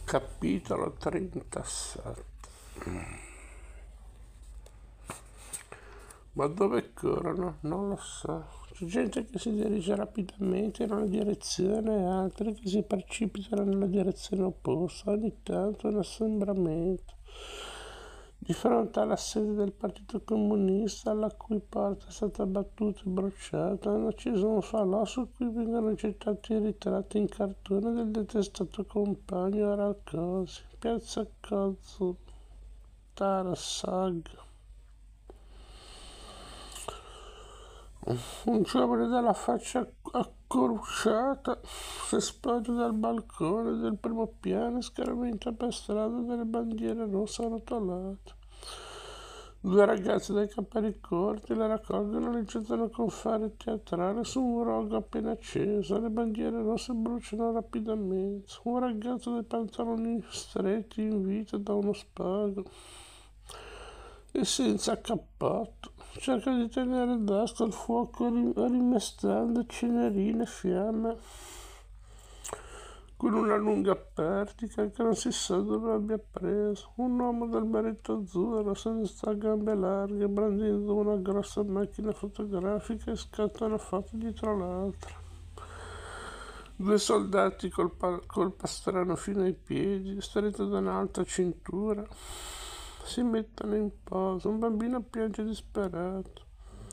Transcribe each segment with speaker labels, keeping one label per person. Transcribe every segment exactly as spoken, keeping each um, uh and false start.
Speaker 1: Capitolo trentasette. Ma dove corrono? Non lo so. C'è gente che si dirige rapidamente in una direzione e altre che si precipitano nella direzione opposta. Ogni tanto un assembramento. Di fronte alla sede del Partito Comunista, alla cui porta è stata battuta e bruciata, hanno acceso un falò su cui vengono gettati i ritratti in cartone del detestato compagno Rakosi. Piazza Kozzo, Tarasag. Un giovane dalla faccia accorciata si spoglia dal balcone del primo piano e scaraventa per strada delle bandiere rosse arrotolate. Due ragazzi dai capelli corti la raccolgono e le gettano con fare teatrale su un rogo appena acceso. Le bandiere rosse bruciano rapidamente. Un ragazzo dai pantaloni stretti invita da uno spago e senza cappotto cerca di tenere d'asta il fuoco rimestando cenerine e fiamme con una lunga pertica che non si sa dove abbia preso. Un uomo dal berretto azzurro se ne sta a gambe larghe brandendo una grossa macchina fotografica e scatta una foto dietro l'altra. Due soldati col, pa- col pastrano fino ai piedi, stretto da un'alta cintura, si mettono in posa. Un bambino piange disperato.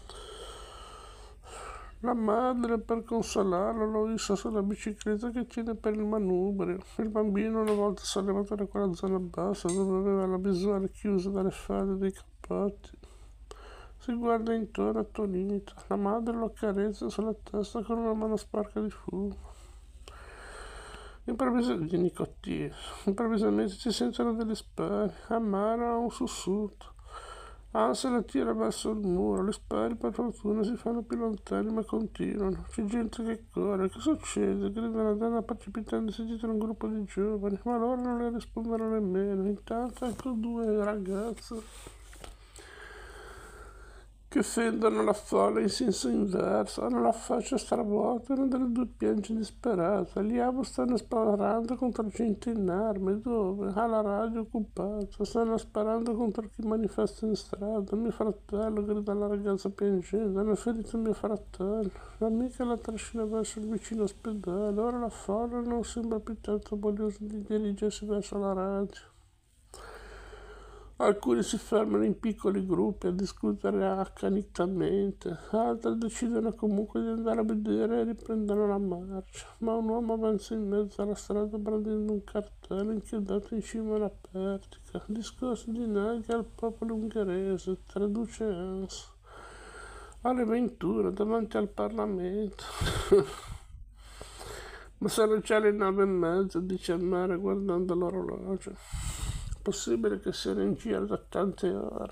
Speaker 1: La madre, per consolarlo, lo issa sulla bicicletta che tiene per il manubrio. Il bambino, una volta sollevato da quella zona bassa dove aveva la visuale chiusa dalle falde dei cappotti, si guarda intorno attonito. La madre lo accarezza sulla testa con una mano sporca di fumo. Improvvisamente, di nicotina. Improvvisamente si sentono delle spari. Amara ha un sussulto. Anse la tira verso il muro. Le spari per fortuna si fanno più lontane ma continuano. C'è gente che corre. Che succede? Grida la donna precipitandosi dietro un gruppo di giovani, ma loro non le rispondono nemmeno. Intanto ecco due ragazze che fendono la folla in senso inverso, hanno la faccia stravuota e una delle due piange disperata. Gli amo stanno sparando contro gente in armi. Dove? Alla radio occupata. Stanno sparando contro chi manifesta in strada. Mio fratello, grida la ragazza piangendo. Hanno ferito mio fratello. L'amica la trascina verso il vicino ospedale. Ora la folla non sembra più tanto vogliosa di dirigersi verso la radio. Alcuni si fermano in piccoli gruppi a discutere accanitamente, altri decidono comunque di andare a vedere e riprendono la marcia, ma un uomo avanza in mezzo alla strada brandendo un cartello inchiodato in cima alla pertica. Discorso di Naghi al popolo ungherese, traduce Hans. Alle ventura davanti al Parlamento. Ma sono già le nove e mezza, dice Amara guardando l'orologio. Possibile che siano in giro da tante ore.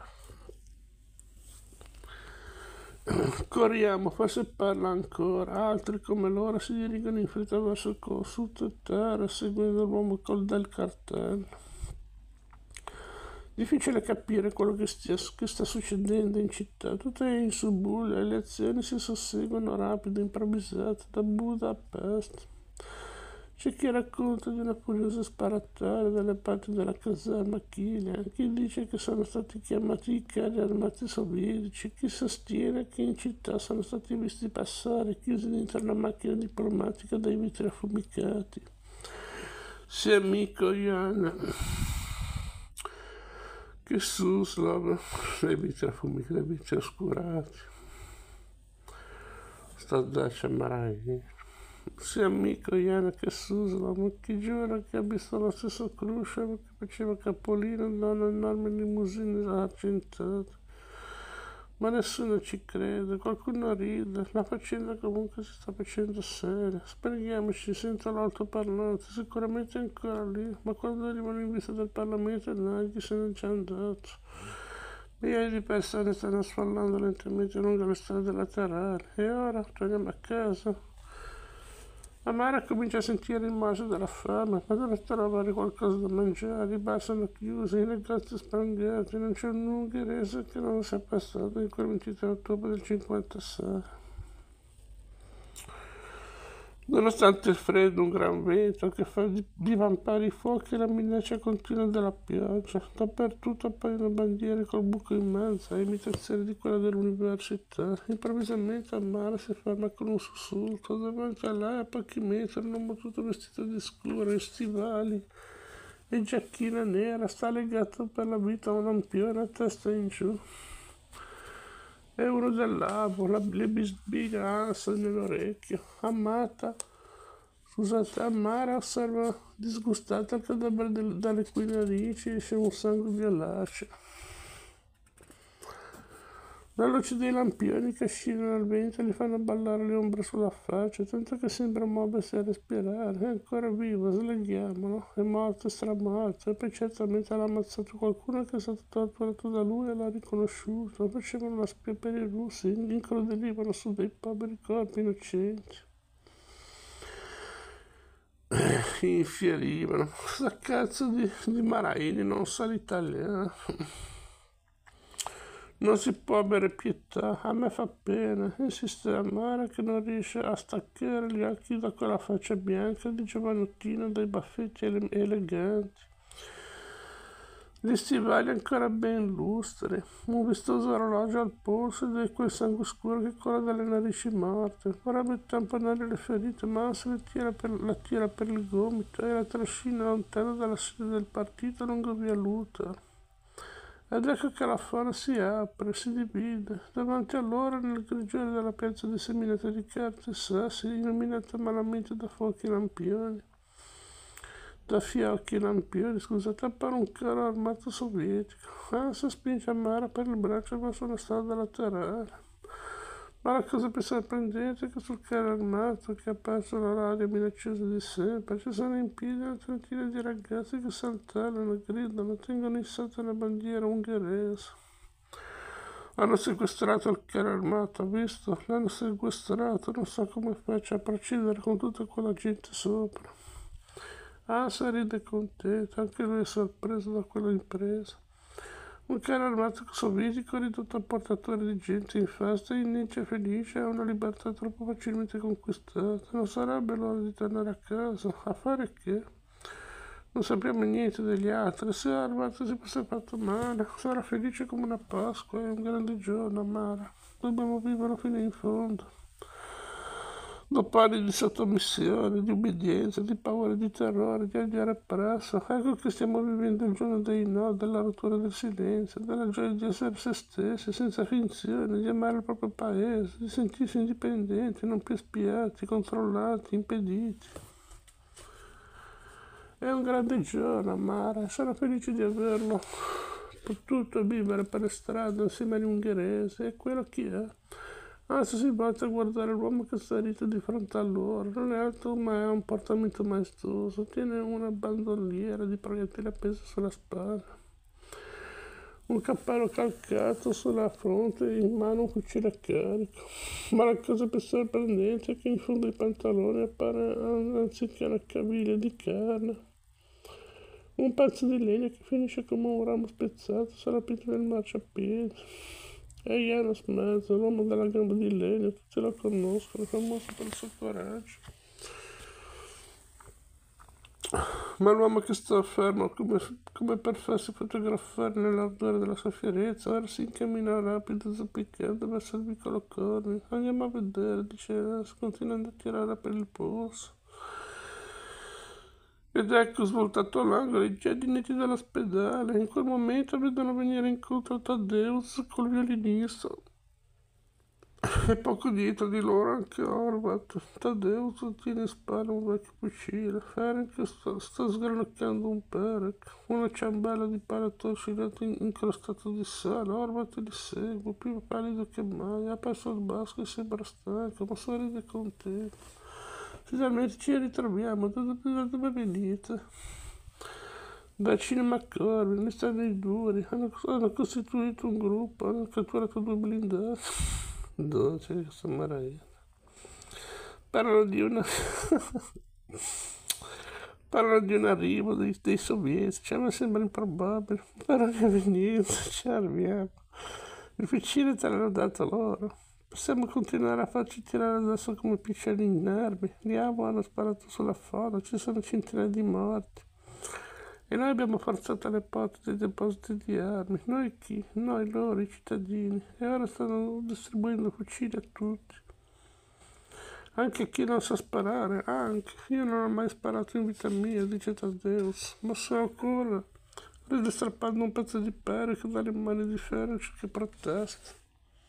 Speaker 1: Corriamo, forse parla ancora. Altri come loro si dirigono in fretta verso il consulto e terra, seguendo l'uomo col del cartello. Difficile capire quello che, stia, che sta succedendo in città. Tutto è in subbuglio e le azioni si susseguono rapide, improvvisate, da Buda a Pest. C'è chi racconta di una furiosa sparatoria dalle parti della caserma Kilia, chi dice che sono stati chiamati i carri armati sovietici, chi sostiene che in città sono stati visti passare chiusi dentro una macchina diplomatica dai vetri affumicati. Sì, amico Ian, che Suslov, dai vetri affumicati, dai vetri oscurati. Sta dacia marai. Sì, amico Iana che Susla, ma chi giura che ha visto lo stesso Khrushchev che faceva capolino da un'enorme limousine argentata? Ma nessuno ci crede, qualcuno ride, la faccenda comunque si sta facendo seria. Sbrighiamoci, sento l'altoparlante, sicuramente è ancora lì, ma quando arrivano in vista del Parlamento Naghi se n'è già andato. Migliaia di persone stanno sfondando lentamente lungo le strade laterali. E ora torniamo a casa. Amara comincia a sentire il maso della fame, ma deve trovare qualcosa da mangiare. I bar sono chiusi, i negozi sprangati, non c'è un ungherese che non sia passato in quel ventitré ottobre del cinquantasei. Nonostante il freddo, un gran vento che fa divampare i fuochi e la minaccia continua della pioggia, dappertutto appaiono bandiere col buco in mezzo, a imitazione di quella dell'università. Improvvisamente Amara si ferma con un sussulto, davanti a lei a pochi metri un uomo tutto vestito di scuro, in stivali e giacchina nera, sta legato per la vita a un lampione a testa in giù. È uno del lago, la, le bisbiglie ansano nell'orecchio. Amata, scusate, Amara osserva disgustata il cadavere del, dalle cui narici esce un sangue violaceo. La luce dei lampioni che oscillano al vento gli fanno ballare le ombre sulla faccia, tanto che sembra muoversi a respirare. È ancora vivo, sleghiamolo. È morto, è stramorto, e poi certamente l'ha ammazzato qualcuno che è stato torturato da lui e l'ha riconosciuto. Facevano la spia per i russi, incrudelivano su dei poveri corpi innocenti. Infierivano. Sta cazzo di, di Maraini non sa l'italiano. Non si può avere pietà, a me fa pena, insiste Amara che non riesce a staccare gli occhi da quella faccia bianca di giovanottina dai baffetti ele- eleganti. Gli stivali ancora ben lustri, un vistoso orologio al polso ed è quel sangue scuro che cola dalle narici morte. Vorrebbe tamponare le ferite, ma se le tira per, la tira per il gomito e la trascina lontano dalla sede del partito lungo via Luthor. Ed ecco che la folla si apre, si divide. Davanti a loro, nel grigiore della piazza disseminata di carte e sassi, illuminata malamente da fuochi e lampioni, da fiocchi e lampioni, scusate, appare un carro armato sovietico. Ansa spinge Amara per il braccio verso una strada laterale. Ma la cosa più sorprendente è che sul carro armato, che ha perso la radia minacciosa di sempre, ci sono in piedi una trentina di ragazzi che saltellano, gridano, tengono in salto una bandiera ungherese. Hanno sequestrato il carro armato, ha visto? L'hanno sequestrato, non so come faccia a procedere con tutta quella gente sopra. Ansa ride contento, anche lui è sorpreso da quella impresa. Un carro armato sovietico ridotto a portatore di gente in festa inizia felice a una libertà troppo facilmente conquistata. Non sarebbe l'ora di tornare a casa? A fare che? Non sappiamo niente degli altri. Se l'armato si fosse fatto male, sarà felice come una Pasqua. È un grande giorno, Amara. Dobbiamo viverlo fino in fondo. Dopo anni di sottomissione, di ubbidienza, di paura e di terrore, di odiare appresso, ecco che stiamo vivendo il giorno dei no, della rottura del silenzio, della gioia di essere se stessi, senza finzione, di amare il proprio paese, di sentirsi indipendenti, non più spiati, controllati, impediti. È un grande giorno, Amara, e sono felice di averlo potuto vivere per le strade insieme agli ungheresi, e quello chi è. Anzi, si volta a guardare l'uomo che sta rito di fronte a loro. Non è alto, ma ha un portamento maestoso. Tiene una bandoliera di proiettili appesa sulla spalla, un cappello calcato sulla fronte e in mano un fucile a carico. Ma la cosa più sorprendente è che in fondo ai pantaloni appare, anziché una caviglia di carne, un pezzo di legno che finisce come un ramo spezzato sulla pietra del marciapiede. È Janos Mezzo, l'uomo della gamba di legno, tutti lo conoscono, è famoso per il suo coraggio. Ma l'uomo che sta fermo come, come per farsi fotografare nell'ardore della sua fierezza, ora si incammina rapido, zoppicando verso il vicolo Corni. Andiamo a vedere, dice Hans, continuando a tirare per il polso. Ed ecco, svoltato all'angolo, i giardinetti dell'ospedale. In quel momento vedono venire incontro Taddeus col violinista. E poco dietro di loro anche Horvath. Taddeus tiene in spalla un vecchio fucile. Ferenc sta, sta sgranocchiando un perec. Una ciambella di pane torcidato incrostato di sale. Horvath li segue, più pallido che mai. Ha perso il basco e sembra stanco, ma sorride contento. Finalmente ci ritroviamo. Da dove, dove venite? Da Cinema Corvi, ne stanno i duri. Hanno, hanno costituito un gruppo, hanno catturato due blindati. Dove c'è questa maraviglia? Parlano di una... Parlano di un arrivo dei, dei sovietici. A me sembra improbabile. Però che venite, ci arriviamo. Il fucile te l'hanno dato loro. Possiamo continuare a farci tirare addosso come piccioni inermi. Gli amo hanno sparato sulla folla, ci sono centinaia di morti. E noi abbiamo forzato le porte dei depositi di armi. Noi chi? Noi loro, i cittadini. E ora stanno distribuendo fucili a tutti. Anche a chi non sa sparare, anche. Io non ho mai sparato in vita mia, dice Taddeus. Ma so ancora. Ride strappando un pezzo di perico dalle mani di Feroce che protesta.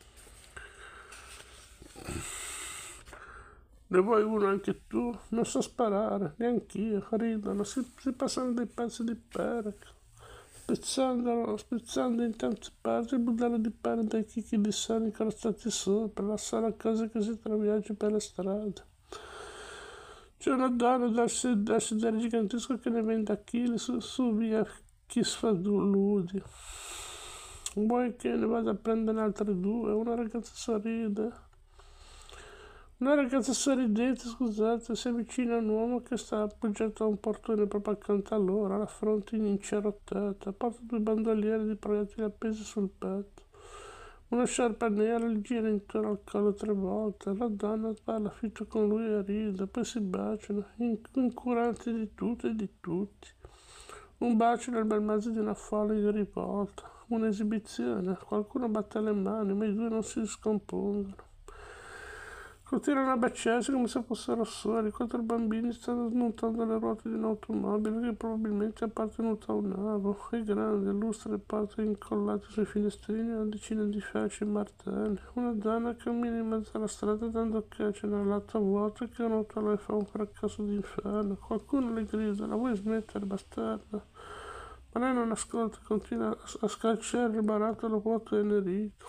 Speaker 1: Ne vuoi uno anche tu? Non so sparare, neanch'io. Ridono, si, si passano dei pezzi di perico. Spezzandolo, spezzando in tante parti il budello di pane dai chicchi di sale incrostati sopra, la sola cosa che si traviaggia per le strade. C'è una donna dal sedere gigantesco che ne vende a chili su, su via Chisfaduludi. Vuoi che ne vada a prendere altre due? Una ragazza sorride. Una ragazza sorridente, scusate, si avvicina a un uomo che sta appoggiato a un portone proprio accanto a loro, la fronte incerottata, porta due bandoliere di proiettili appesi sul petto. Una sciarpa nera gli gira intorno al collo tre volte, la donna parla fitto con lui e ride, poi si baciano, incuranti di tutto e di tutti. Un bacio nel bel mezzo di una folla di rivolta, un'esibizione, qualcuno batte le mani, ma i due non si scompongono. Continuano a baciarsi come se fossero soli, quattro bambini stanno smontando le ruote di un'automobile che probabilmente è appartenuta a un avo. È grande, lustra le porte incollate sui finestrini, una decina di fasci e martelli. Una donna cammina in mezzo alla strada dando calci nella latta vuota che rotola e fa un fracasso d'inferno. Qualcuno le grida, la vuoi smettere, bastarda? Ma lei non ascolta, continua a scalciare il barattolo vuoto e enerito.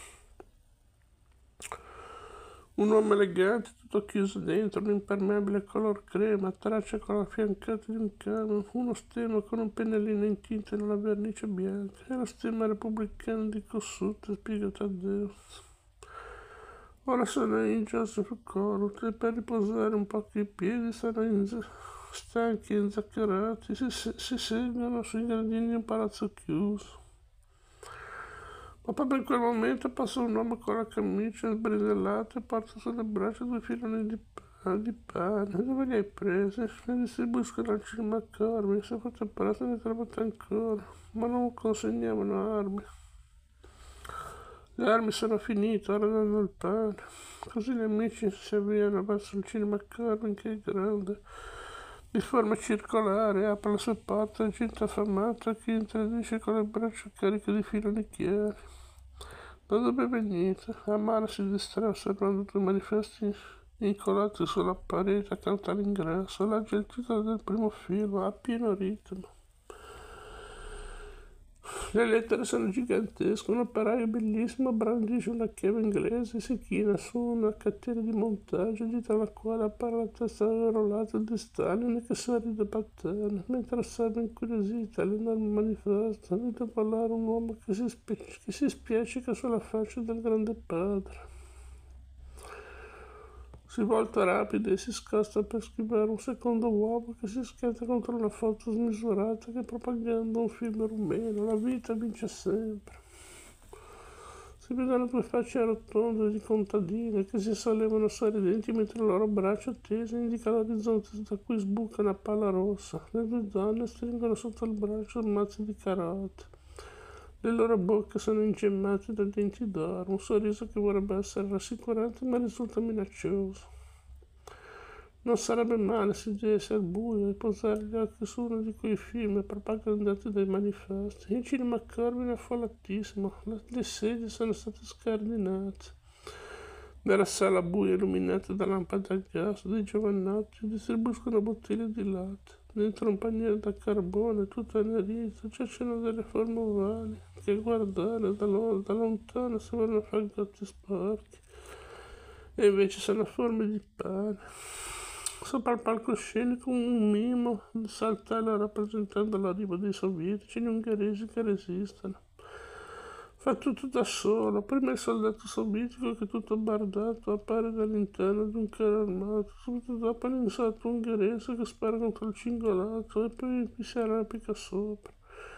Speaker 1: Un uomo elegante, tutto chiuso dentro, un impermeabile color crema, traccia con la fiancata di un camion, uno stemma con un pennellino in tinta nella vernice bianca. È lo stemma repubblicano di Kossuth, spiega Taddeus. Ora sono in Joseph Corut e per riposare un po' i piedi sono in stanchi e inzaccherati, si, si sedono sui gradini di un palazzo chiuso. Ma proprio in quel momento passa un uomo con la camicia sbrinellata e porta sulle braccia due filoni di pane. Di pane. Dove li hai presi? Ne distribuiscono al cinema Corvi. Se fate presto ne trovate ancora. Ma non consegnavano armi. Le armi sono finite, ora danno il pane. Così gli amici si avviano verso il cinema Corvi, che è grande, di forma circolare, apre le sue porte a gente affamata che introduce con le braccia cariche di filoni chiari. Da dove venite? Amara si distrae osservando due manifesti incollati sulla parete accanto all'ingresso. Legge il titolo del primo film a pieno ritmo. Le lettere sono gigantesche, un operaio bellissimo brandisce una chiave inglese e si china su una catena di montaggio dietro alla quale appare la testa rollata di Stalin che sorride battene, mentre osserva incuriosita l'enorme manifesto, vede parlare un uomo che si, spie- che si spiaccica sulla faccia del grande padre. Si volta rapido e si scosta per schivare un secondo uomo che si schianta contro una foto smisurata che propaganda un film rumeno. La vita vince sempre. Si vedono due facce rotonde di contadine che si sollevano sorridenti mentre il loro braccio teso indica l'orizzonte da cui sbuca una palla rossa. Le due donne stringono sotto il braccio un mazzo di carote. Le loro bocche sono ingemmate da denti d'oro, un sorriso che vorrebbe essere rassicurante ma risulta minaccioso. Non sarebbe male sedersi al buio e posare gli occhi su uno di quei film propagandati dai manifesti. Il cinema Corvin è affollatissimo, le sedie sono state scardinate. Nella sala buia illuminata da lampade a gas, dei giovanotti distribuiscono bottiglie di latte. Dentro un paniere da carbone, tutto annerito, giacciono delle forme ovali, che a guardare da, lo- da lontano sembrano fagotti sporchi, e invece sono forme di pane. Sopra il palcoscenico un mimo di saltello rappresentando l'arrivo dei sovietici e gli ungheresi che resistono. Fa tutto da solo, prima il soldato sovietico che tutto bardato appare dall'interno di un carro armato, subito dopo l'insalto ungherese che spara contro il cingolato e poi vi si arrampica sopra.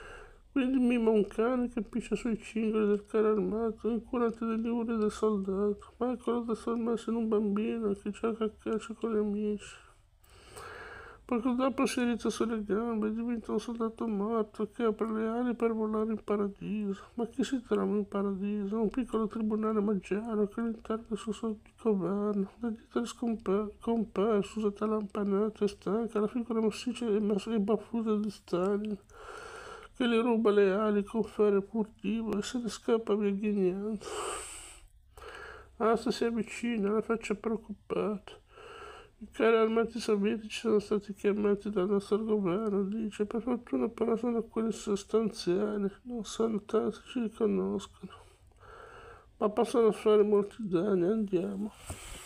Speaker 1: Quindi mima un cane che piscia sui cingoli del carro armato, incurante degli urli del soldato, ma eccolo trasformarsi in un bambino che gioca a calcio con gli amici. Poco dopo si rizza sulle gambe e diventa un soldato morto che apre le ali per volare in paradiso. Ma chi si trova in paradiso? Un piccolo tribunale magiano che all'interno del suo suo governo. Da dietro è scompa- comparso, usata lampanata e stanca, la figura massiccia e, mass- e baffuta di Stalin, che gli ruba le ali con ferro furtivo e se ne scappa via ghignando. Asta si avvicina, la faccia preoccupata. I carri armati sovietici sono stati chiamati dal nostro governo, dice, per fortuna però sono quelli sostanziali, non sanno tanto, ci riconoscono, ma possono fare molti danni, andiamo.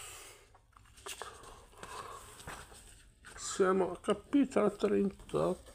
Speaker 1: Siamo a capitolo trentotto.